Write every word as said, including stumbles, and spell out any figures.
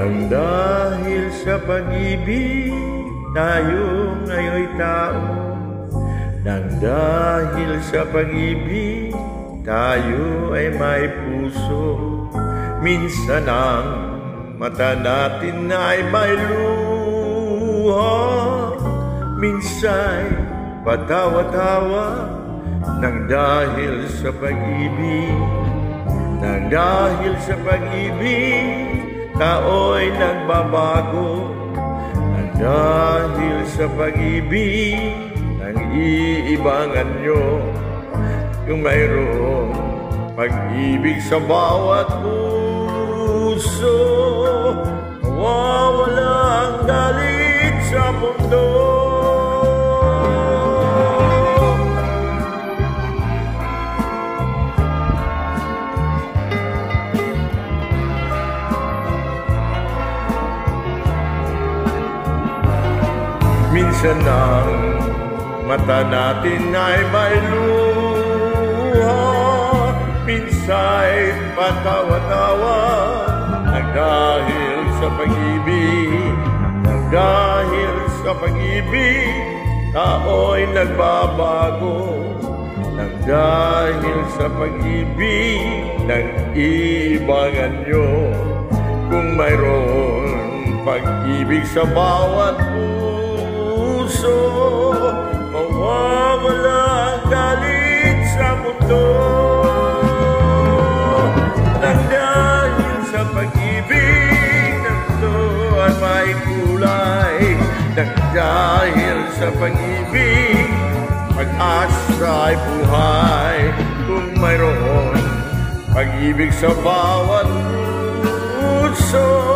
Nang dahil sa pag-ibig tayo ngayon'y tao, nang dahil sa pag-ibig tayo ay may puso. Minsan ang mata natin ay may luha, minsan patawa-tawa. Nang dahil sa pag-ibig, nang dahil sa pag-ibig tao'y nagbabago. Nang dahil sa pag-ibig nang iibangan nyo, yung mayroong pag-ibig sa bawat puso, mawawala ang galit sa mundo. Minsan ang mata natin ay may luha, minsan patawa-tawa. Nang dahil sa pag-ibig, nang dahil sa pag-ibig tao'y nagbabago. Nang dahil sa pag-ibig nang iibangan nyo, kung mayroon pag-ibig sa bawat puso, mawawala ang galit sa mundo. Nang dahil sa pag-ibig nito ay may kulay. Nang dahil sa pag-ibig pag-asa ay buhay. Kung mayroon pag-ibig sa bawat puso,